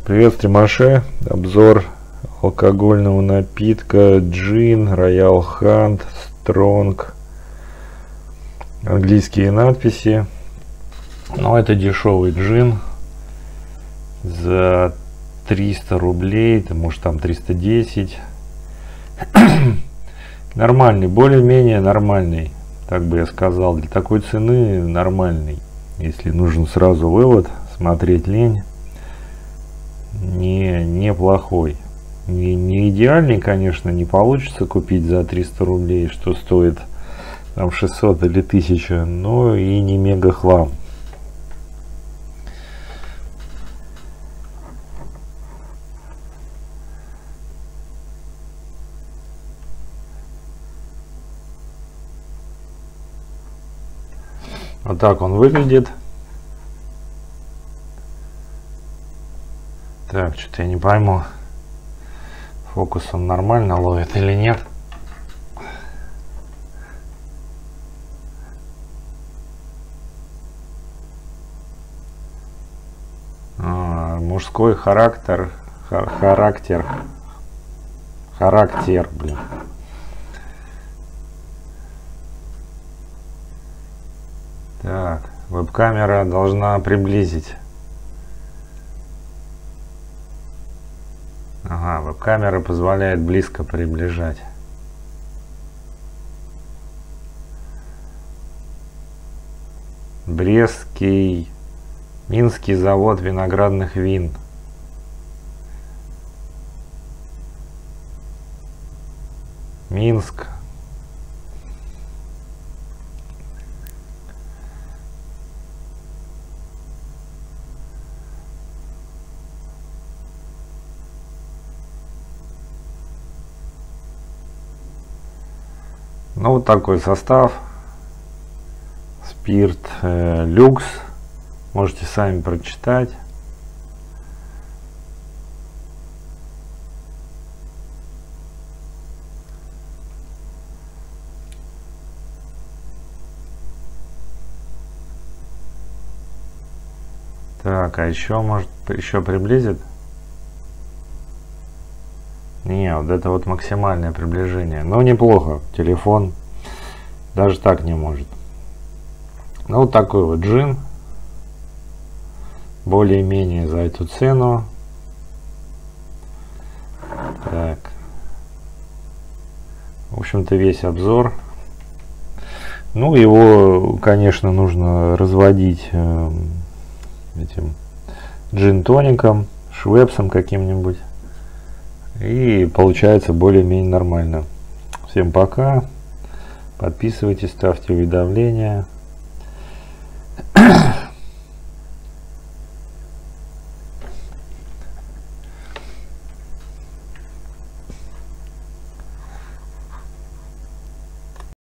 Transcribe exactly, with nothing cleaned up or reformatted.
Приветствую, Маше. Обзор алкогольного напитка Джин Royal Hunt Strong. Английские надписи. Но это дешевый джин за триста рублей, это может там триста десять. Нормальный, более-менее нормальный, так бы я сказал, для такой цены нормальный. Если нужен сразу вывод, смотреть лень, не неплохой. Не, не идеальный, конечно, не получится купить за триста рублей, что стоит там шестьсот или тысяча, но и не мега хлам. Вот так он выглядит. Так, что-то я не пойму, фокус он нормально ловит или нет. А, мужской характер, хар характер, характер, блин. Так, веб-камера должна приблизить. Ага, веб-камера позволяет близко приближать. Брестский, Минский завод виноградных вин. Минск. Ну, вот такой состав. Спирт э, люкс. Можете сами прочитать. Так, а еще, может, еще приблизит? Не, вот это вот максимальное приближение. Ну, неплохо. Телефон даже так не может. Ну, вот такой вот джин. Более-менее за эту цену. Так. В общем-то, весь обзор. Ну, его, конечно, нужно разводить э, этим джин-тоником, швепсом каким-нибудь. И получается более-менее нормально. Всем пока. Подписывайтесь, ставьте уведомления.